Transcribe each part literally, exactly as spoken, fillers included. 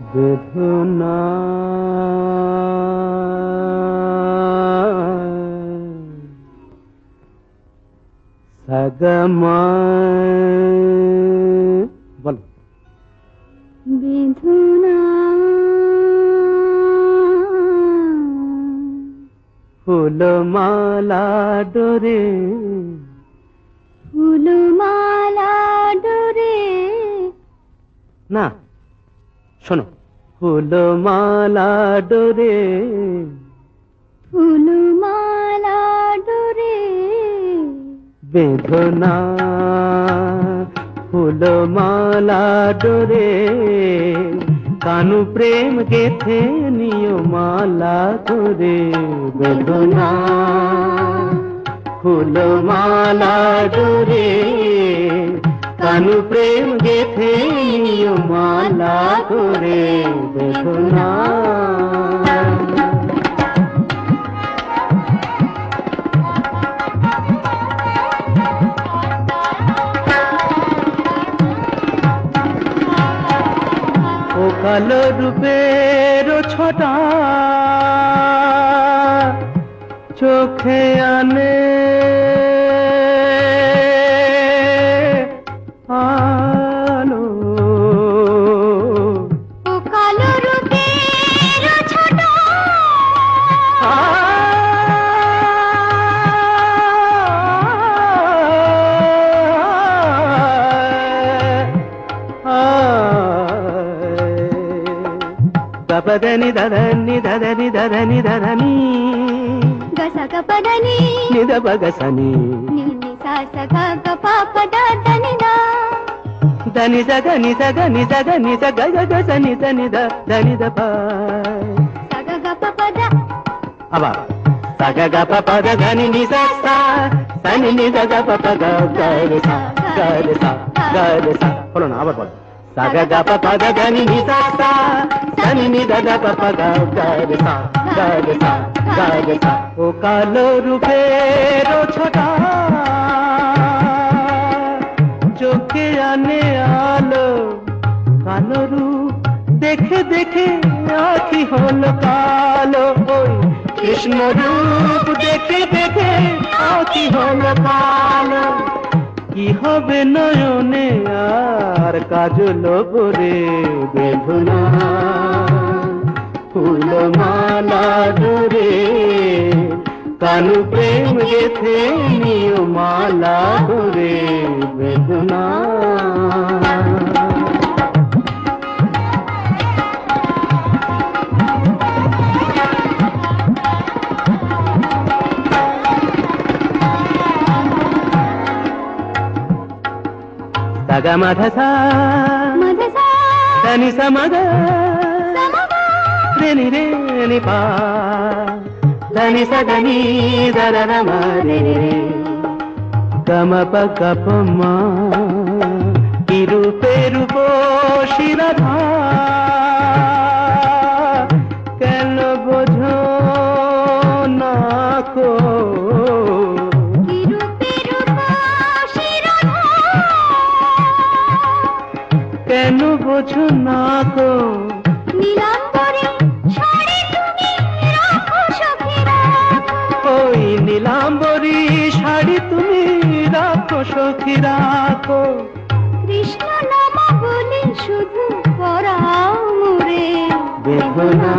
বেদনা সাগমা বল বেদনা ফুলমালা ডোরে ফুলমালা ডোরে না শোনো ফুলমালা ডোরে ফুলমালা ডোরে বেদনা ফুলমালা ডোরে কানু প্রেম গেথে নিয় মালা করে বেদনা ফুলমালা ডোরে কানু প্রেম গেথে নিয় মালা করে বেদনা ও কালো রূপের ছটা চোখে আনে আলো ও কালো রূপের ছটা గపదని దదని దదని దదని దదని గసగ పదని నిద బగసని నిని సాసగ గప దని దా దని సగ ని సగ ని సగ ని సగ గ సని సని ద దని ద ప సగ గప పద అబా సగ గప పద దని ని స స సని ని ద గప పద గ రి స గ రి స గ రి స বলো না আবার বল సగ గప పద దని ని స స సని ని ద గప పద గ రి స గ రి స గ రి స ও কালো রূপের ছোটা চোখে আনে আলো কালো রূপ দেখে দেখে আখি হলো কালো ওই কৃষ্ণ রূপ দেখে দেখে আখি হলো কালো কি হবে নয়নে আর কাজল পরে বেদনা ফুলমালা ডোরে কানু প্রেম গেথে নিয় মালা করে বেদনা సగ మధసా మదసా దని సమగ రేని రేని పా దని సదని దరన మరే గమ పగ పమ ఇరుపే రూపో শিরাধা কেন বোঝো না কো কেন বোঝো না কো নীলাম্বরী শাড়ি তুমি রাখো সখী রাখো ওই নীলাম্বরী শাড়ি তুমি রাখো সখী রাখো কৃষ্ণ নাম বলে শুধু পরাও মোরে বেদনা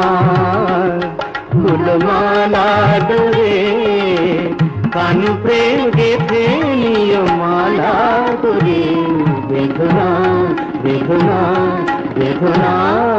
ফুলমালা ডোরে কানু প্রেম গেথে নিয় মালা করে বেদনা বেদনা বেদনা